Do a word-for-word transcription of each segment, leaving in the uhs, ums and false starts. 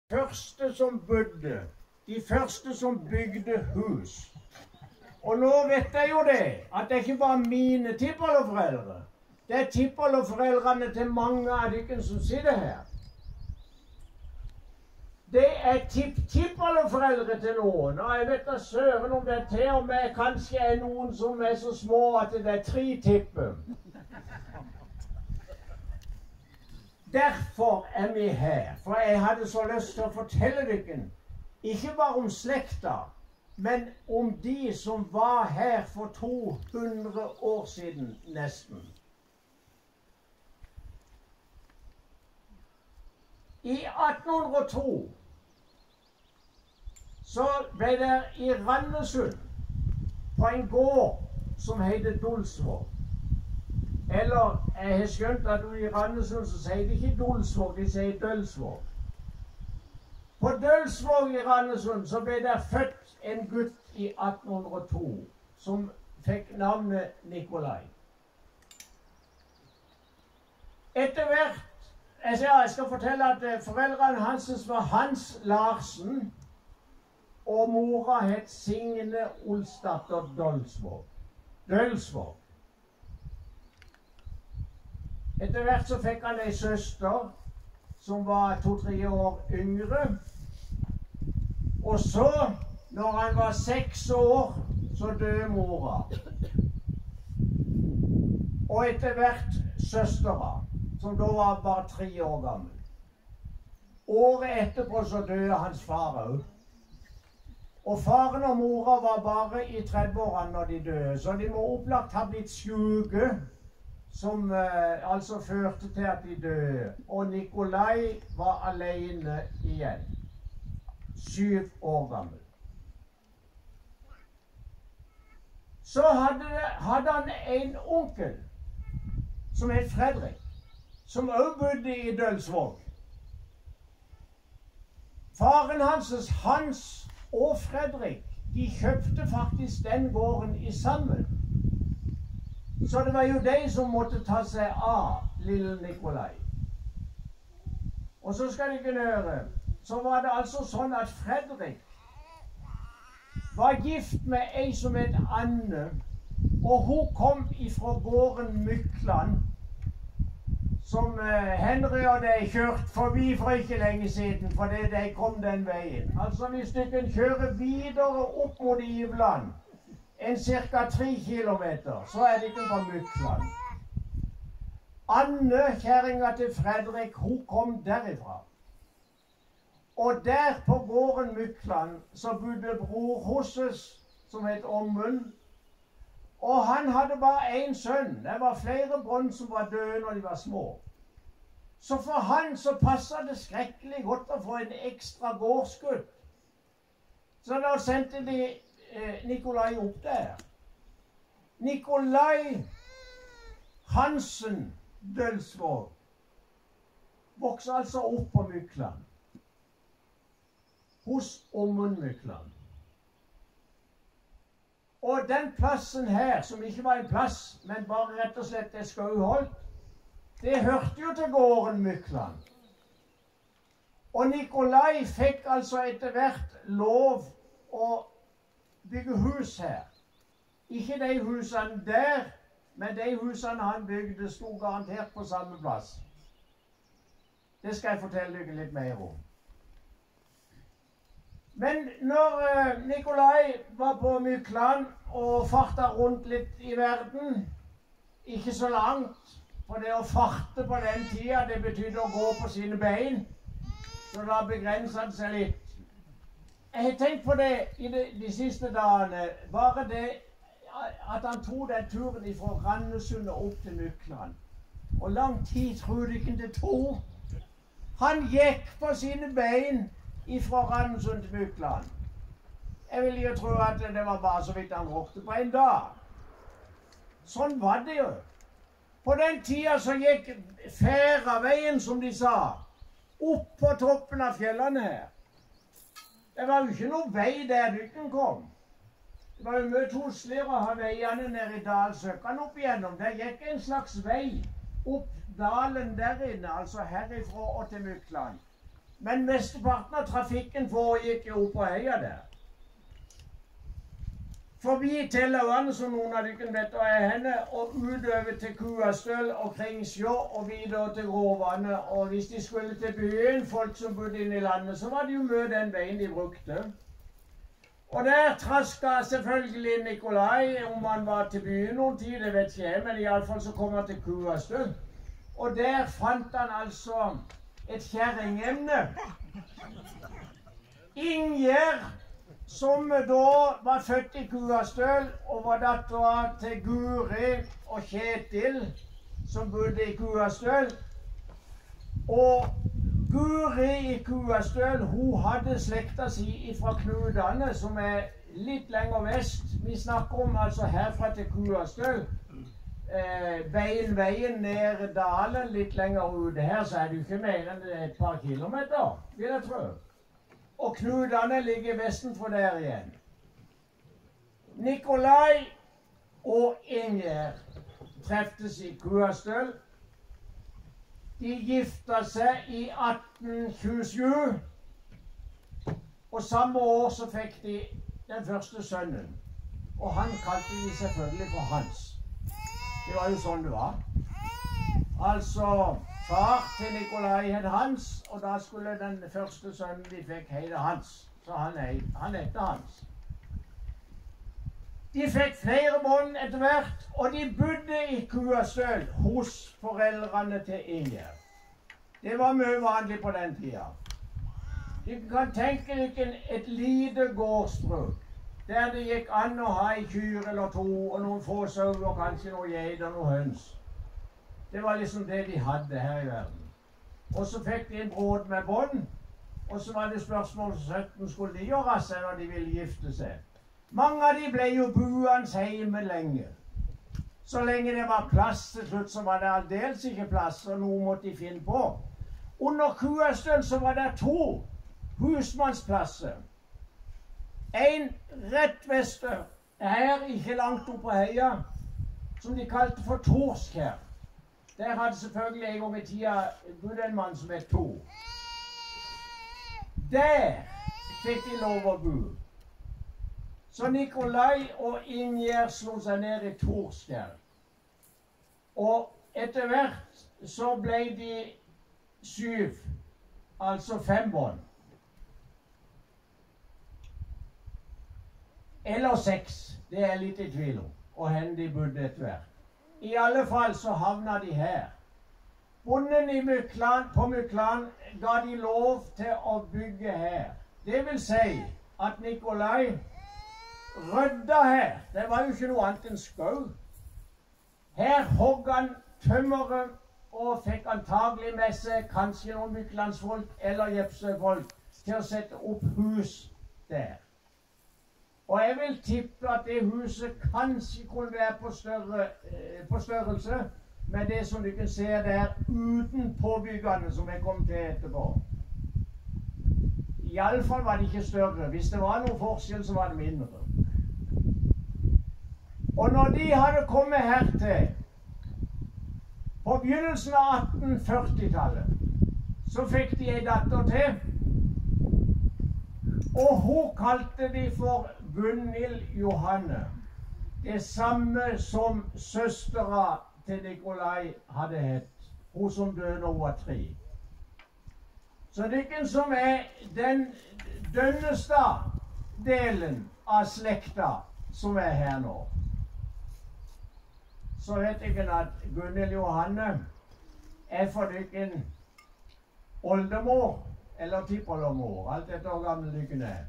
første som bodde, de første som bygde hus. Og nå vet jeg jo det, at det ikke bare mine tippolderforeldre. Det er tippolderforeldrene til mange av dere som sitter her. Det er tipp-tippolderforeldre til noen, og jeg vet da søren om det er til og med kanskje er noen som er så små at det er tre tipper. Derfor er vi her, for jeg hadde så lyst til å fortelle dere, ikke bare om slekta, men om de som var her for to hundre år siden nesten. I atten hundre og to så ble det i Randesund, på en gård som heter Dolsvåg. Eller, jeg har skjønt at du i Randesund så sier de ikke Dolsvåg, de sier Dølsvåg. På Dølsvåg i Randesund så ble det født en gutt i atten hundre og to, som fikk navnet Nikolai. Etter hvert, jeg skal fortelle at foreldrene hans var Hans Larsen, og mora het Signe Olsdatter Dølsvåg. Dølsvåg. Etter hvert så fikk han en søster som var to-tre år yngre. Og så, når han var seks år, så døde mora. Og etter hvert søstera, som da var bare tre år gammel. Året etterpå så døde hans far også. Og faren og mora var bare i tredveårene når de døde, så de må opplagt ha blitt syke, som eh, altså førte til at de døde. Og Nikolai var alene igjen, syv år gammel. Så hadde, hadde han en onkel som het Fredrik, som også bodde i Dølsvåg. Faren hans, Hans og Fredrik, de kjøpte faktisk den gården i sammen. Så det var jo de som måtte ta seg av lille Nikolai. Og så skal dere høre, så var det altså sånn at Fredrik var gift med ei som het Anne, og hun kom ifra gården Mykland, som eh, Henry og de kjørte forbi for ikke lenge siden, fordi de kom den veien. Altså hvis dere kjører videre opp mot Ivland, en cirka tre kilometer, så er det ikke på Mykland. Anne, kjæringa til Fredrik, hun kom derifra. Og der på gården Mykland så bodde bror Hosses, som het Ommund. Og han hadde bare én sønn. Det var flere brønn som var døde når de var små. Så for han så passet det skrekkelig godt å få en ekstra gårdsgutt. Så da sendte de eh, Nikolai opp der. Nikolai Hansen Dølsvåg vokste altså opp på Mykland. Hos Ommund Mykland. Og den plassen her, som ikke var en plass, men bare rett og slett et skauholdt, det hørte jo til gården Mykland. Og Nikolai fikk altså etter hvert lov å bygge hus her. Ikke de husene der, men de husene han bygde sto garantert på samme plass. Det skal jeg fortelle dere litt mer om. Men når uh, Nikolai var på Mykland og farta rundt litt i verden, ikke så langt, for det å farte på den tida, det betydde å gå på sine bein, så da begrenset han seg litt. Jeg har tenkt på det i de, de siste dagene, bare det at han tog den turen fra Randesund og opp til Mykland. Og lang tid tror du ikke det tog. Han gikk på sine bein fra Randesund til Mykland. Jeg vil jo tro at det var bare så vidt han råkte på en dag. Sånn var det jo. På den tida så gikk Færaveien, som de sa, opp på toppen av fjellene her. Det var jo ikke noe vei der dykken kom. Det var jo mye tosligere å ha veiene nede i dalsøkene opp igjennom. Det gikk en slags vei opp dalen der inne, altså herifra og til Mykland. Men mesteparten av trafikken foregikk jo opp på heia der. Forbi til Lauane, som noen av dere vet hva er henne, og utover til Kuastøl og Kringsjå og videre til Gråvannet. Og hvis de skulle til byen, folk som bodde inne i landet, så var det jo mye den veien de brukte. Og der traska selvfølgelig Nikolai, om han var til byen noen tid, det vet ikke jeg, men iallfall så kom han til Kuastøl. Og der fant han altså et kjerringemne. Ingjerd, som da var født i Kuastøl og var dattera til Guri og Kjetil, som bodde i Kuastøl. Og Guri i Kuastøl, hun hadde slekta si fra Knudane, som er litt lenger vest. Vi snakker om altså herfra til Kuastøl. Eh, veien, veien ned dalen, litt lenger ute her, så er det jo ikke mer enn et par kilometer, vil jeg tro. Og Knudane ligger vestenfor der igjen. Nikolai og Ingjerd treftes i Kuastøl. De gifta seg i atten tjuesju, og samme år så fikk de den første sønnen. Og han kalte de selvfølgelig for Hans. Det var jo sånn det var. Altså, far til Nikolai het Hans, og da skulle den første sønnen de fikk hete Hans. Så han, han hette Hans. De fikk flere barn etter hvert, og de bodde i Kuastøl hos foreldrene til Ingjerd. Det var mye vanlig på den tida. Du kan tenke deg et lite gårdsbruk, der det gikk an å ha en kyr eller to, og noen få sauer, og kanskje noen geit og noen høns. Det var liksom det de hadde her i verden. Og så fikk de en brod med bånd, og så var det spørsmål om søtten skulle de gjøre seg når de ville gifte seg. Mange av de ble jo buende hjemme lenge. Så lenge det var plass til slutt, så var det aldeles ikke plass, og noe måtte de finne på. Under Kuastøl så var det to husmannsplasser. En rett vester, her ikke langt opp på heia, som de kalte for Torskjær. Der hadde selvfølgelig en gang i tida bodd en mann som het Tor. Der fikk de lov å bo. Så Nikolai og Ingjerd slo seg ned i Torskjær. Og etter hvert så ble de syv, altså fem bånd. Eller seks, det er jeg litt i tvil om, og hen de bodde etter hvert. I alle fall så havna de her. Bonden i Mykland, på Mykland ga de lov til å bygge her. Det vil si at Nikolai rydda her. Det var jo ikke noe annet enn skau. Her hogg han tømmeret og fikk antagelig med seg kanskje noen myklandsfolk eller jepsefolk til å sette opp hus der. Og jeg vil tippe at det huset kanskje kunne være på, større, eh, på størrelse med det som du kan se der uten påbyggene som jeg kom til etterpå. I alle fall var det ikke større. Hvis det var noen forskjell, så var det mindre. Og når de hadde kommet hertil på begynnelsen av atten førti-tallet, så fikk de en datter til, og hun kalte de for Gunhild Johanne. Det samme som søstera til Nikolai hadde hett, hun som døde når hun var tre. Så det er ikke som er den Dønnestad-delen av slekta som er her nå. Så vet jeg at Gunhild Johanne er for dere oldemor eller tippoldemor, alt etter hvor gammel dere er.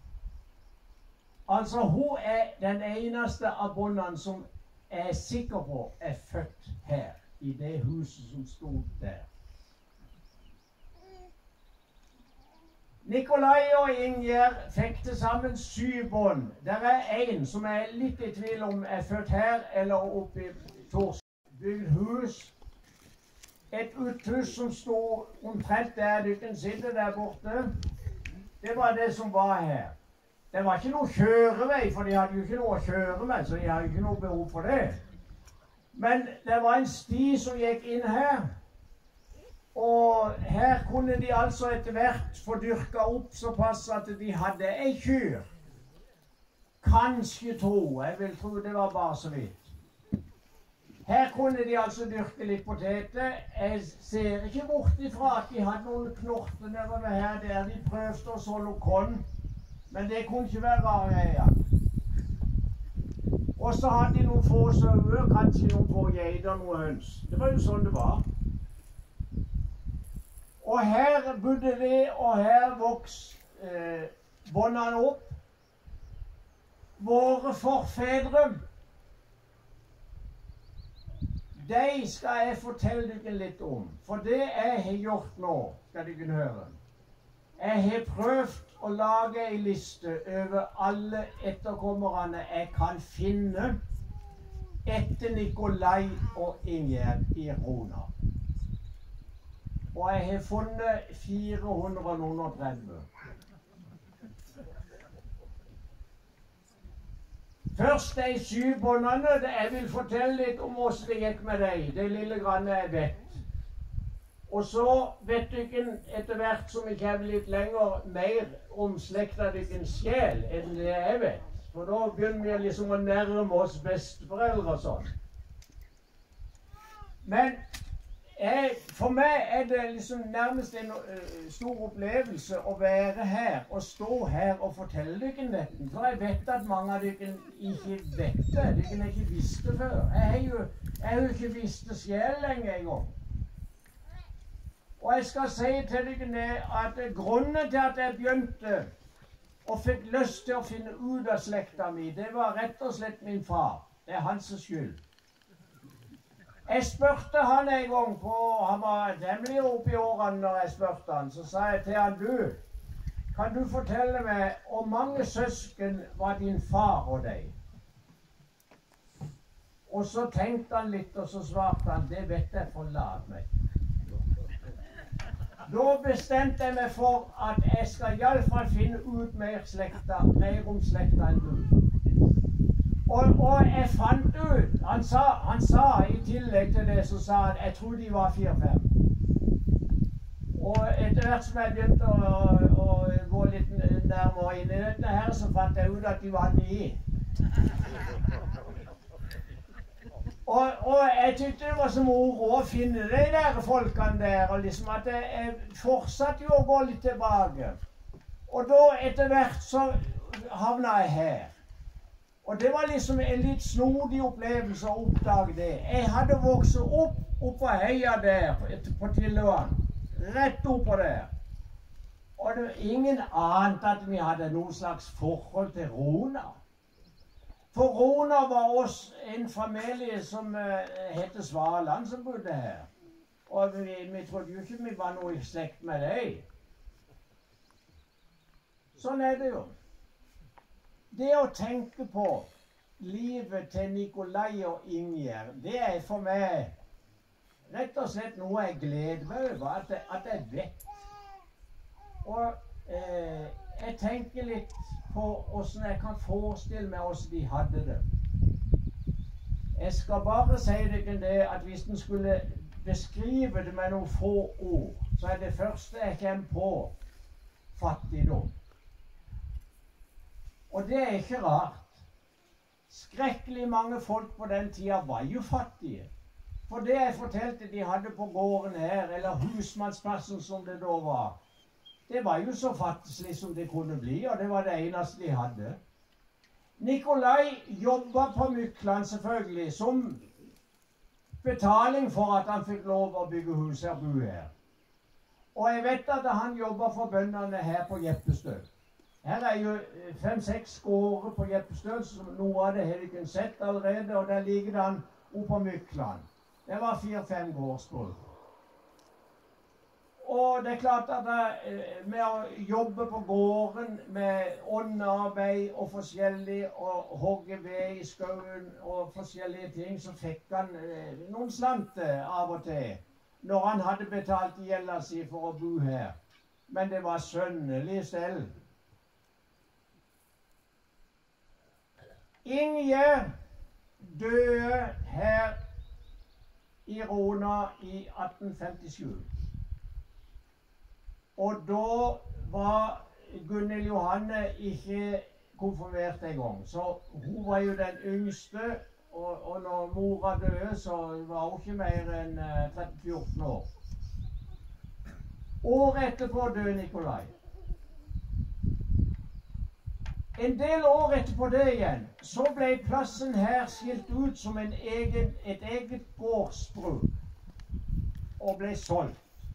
Altså, hun er den eneste av bondene som jeg er sikker på er født her, i det huset som stod der. Nikolai og Ingjerd fikk til sammen syv bånd. Der er en som er litt i tvil om er født her eller oppe i Torsk. Bygd hus. Et uthus som stod omtrent der du kan sitte der borte. Det var det som var her. Det var ikke noe kjørevei, for de hadde jo ikke noe å kjøre med, så de hadde ikke noe behov for det. Men det var en sti som gikk inn her, Og her kunne de altså etter hvert få dyrka opp såpass at de hadde ei kyr. Kanskje to. Jeg vil tro det var bare så vidt. Her kunne de altså dyrke litt poteter. Jeg ser ikke bort ifra at de hadde noen knorter nedover her der de prøvde å så noe korn. Men det kunne ikke være rare greier. Og så hadde de noen få sauer, kanskje noen få geiter og noen høns. Det var jo sånn det var. Og her bodde de, og her vokste eh, båndene opp. Våre forfedre, de skal jeg fortelle dere litt om. For det jeg har gjort nå, skal dere høre. Jeg har prøvd å lage en liste over alle etterkommerne jeg kan finne etter Nikolai og Ingjerd i Rona. Og jeg har funnet fire hundre og tretti. Først de syv båndene. Jeg vil fortelle litt om hvordan det gikk med dem. Det lille grann jeg vet. Og så vet dere etter hvert som vi kommer litt lenger mer om slekta deres sjel enn det jeg vet. For da begynner vi liksom å nærme oss besteforeldre og sånn. Men jeg, for meg er det liksom nærmest en uh, stor opplevelse å være her og stå her og fortelle dere dette. For jeg vet at mange av dere ikke vet det. Dere har ikke visst det før. Jeg har jo, jeg har jo ikke visst det selv lenge engang. Og jeg skal si til dere at grunnen til at jeg begynte og fikk lyst til å finne ut av slekta mi, det var rett og slett min far. Det er hans skyld. Jeg spurte han en gang på, han var temmelig oppe i årene når jeg spurte han, så sa jeg til han, du, kan du fortelle meg hvor mange søsken var din far og deg? Og så tenkte han litt, og så svarte han, det vet jeg, forlat meg. Da bestemte jeg meg for at jeg skal i alle fall finne ut mer, slekta, mer om slekta enn du. Og, og jeg fant ut, han sa, han sa i tillegg til det, så sa han, jeg tror de var fire-fem. Og etter hvert som jeg begynte å, å gå litt nærmere inn i dette her, så fant jeg ut at de var ni. Og, og jeg tykte det var så moro å finne de der folkene der, og liksom at jeg, jeg fortsatte jo å gå litt tilbake. Og da etter hvert så havna jeg her. Og det var liksom en litt snodig opplevelse å oppdage det. Jeg hadde vokst opp oppå heia der på Tilløan. Rett oppå der. Og det var ingen annet at vi hadde noen slags forhold til Rona. For Rona var oss en familie som uh, heter Svaland, som bodde her. Og vi, vi trodde jo ikke vi var noe i slekt med dem. Sånn er det jo. Det å tenke på livet til Nikolai og Ingjerd, det er for meg rett og slett noe jeg gleder meg over, at jeg, at jeg vet. Og eh, jeg tenker litt på hvordan jeg kan forestille meg hvordan de hadde det. Jeg skal bare si dere det at hvis en skulle beskrive det med noen få ord, så er det første jeg kommer på fattigdom. Og det er ikke rart. Skrekkelig mange folk på den tida var jo fattige. For det jeg fortalte de hadde på gården her, eller husmannsplassen som det da var, det var jo så fattigslig som det kunne bli, og det var det eneste de hadde. Nikolai jobbet på Mykland selvfølgelig, som betaling for at han fikk lov å bygge hus her, bo her. Og jeg vet at han jobbet for bøndene her på Jeppestøl. Her er jo fem-seks gårder på Jeppestøl, som noe av det har du ikke sett allerede, og der ligger han oppe på Mykland. Det var fire-fem gårdsbruk. Og det er klart at det, med å jobbe på gården med åndearbeid og forskjellig, og hogge ved i skauen og forskjellige ting, så fikk han noen slante av og til, når han hadde betalt gjelda si for å bo her. Men det var sønnelig stell. Ingjerd døde her i Rona i atten femtisju. Og da var Gunhild Johanne ikke konfirmert engang. Så hun var jo den yngste, og, og når mora døde, så var hun ikke mer enn tretten fjorten år. Året etterpå døde Nikolai. En del år etterpå det igjen, så ble plassen her skilt ut som en egen, et eget gårdsbruk, og ble solgt.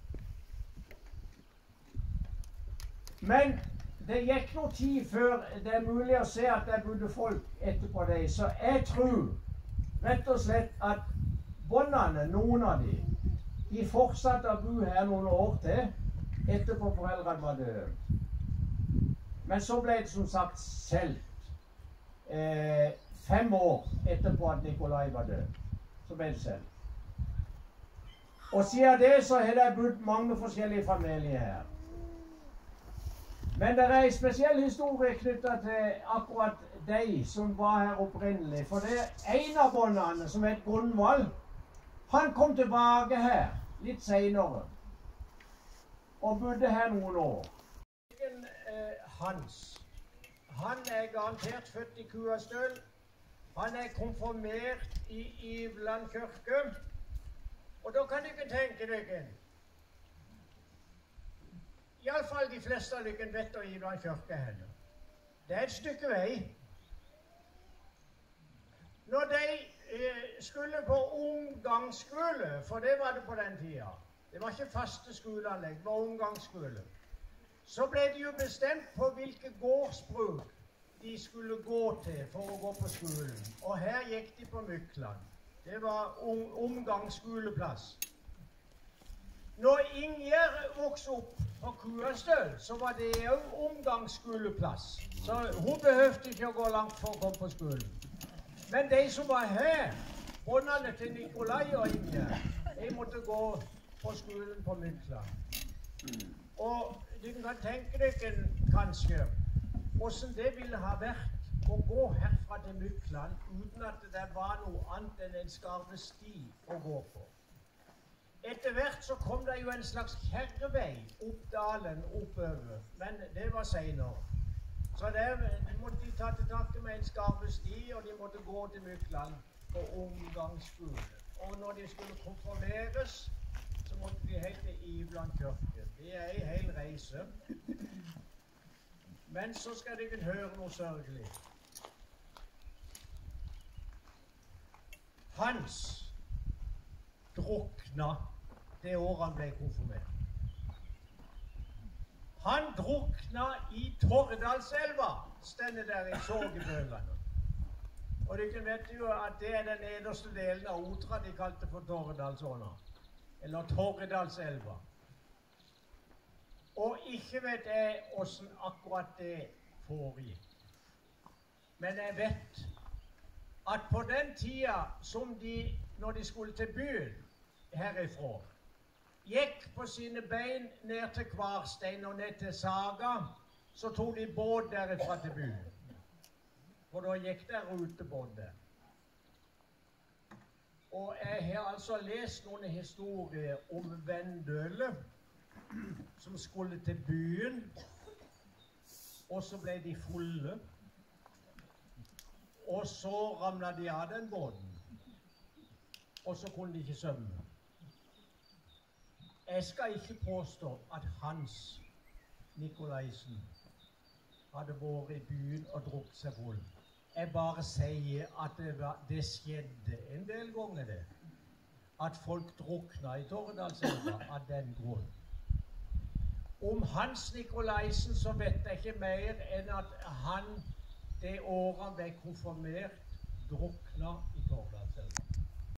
Men det gikk noe tid før det er mulig å se at det bodde folk etterpå det, så jeg tror rett og slett at bondene, noen av de, de fortsatte å bo her noen år til, etterpå foreldrene var døde. Men så ble det som sagt solgt eh, fem år etterpå at Nikolai var død. Så ble det solgt. Og siden det så har det bodd mange forskjellige familier her. Men det er en spesiell historie knyttet til akkurat de som var her opprinnelig. For det er en av bondene, som het Gunvald, han kom tilbake her litt senere. Og bodde her noen år. Hans. Han er garantert født i Kuastøl. Han er konfirmert i Ivland kirke. Og da kan dere tenke dere, i alle fall de fleste av dere vet å Ivland kirke henne. Det er et stykke vei. Når de eh, skulle på omgangsskole, for det var det på den tida, det var ikke faste skoleanlegg, det var omgangsskole, så ble det jo bestemt på hvilke gårdsbruk de skulle gå til for å gå på skolen. Og her gikk de på Mykland. Det var om, omgangsskoleplass. Når Ingjerd vokste opp på Kuastøl, så var det jo omgangsskoleplass. Så hun behøvde ikke å gå langt for å komme på skolen. Men de som var her, bondene til Nikolai og Ingjerd, de måtte gå på skolen på Mykland. Og du kan tenke deg kanskje hvordan det ville ha vært å gå herfra til Mykland uten at det var noe annet enn en skarvesti å gå på. Etter hvert så kom det jo en slags kjerrevei opp dalen oppover, men det var senere. Så der måtte de ta til takke med en skarvesti, og de måtte gå til Mykland på omgangsskole. Og når de skulle konfirmeres, så måtte de helt til Ivland kirke. Det er en hel reise. Men så skal dere høre noe sørgelig. Hans drukna det året han ble konfirmert. Han drukna i Torredalselva, stender der i Sorgebølene. Og dere vet jo at det er den nederste delen av Otra de kalte for Torredalsåna. Eller Torredalselva. Og ikke vet jeg hvordan akkurat det foregikk. Men jeg vet at på den tida som de, når de skulle til byen herifra, gikk på sine bein ned til Kvarstein og ned til Saga, så tok de båt derifra til byen. For da gikk det rutebåt der. Og jeg har altså lest noen historier om Vendøle, som skulle til byen, og så ble de fulle, og så ramlet de av den båten, og så kunne de ikke svømme. Jeg skal ikke påstå at Hans Nikolaisen hadde vært i byen og drukket seg full. Jeg bare sier at det, var, det skjedde en del ganger det, at folk drukna i Torredalselva av den grunn. Om Hans Nikolaisen så vet jeg ikke mer enn at han, det året han ble konfirmert, drukna i Torredalselva.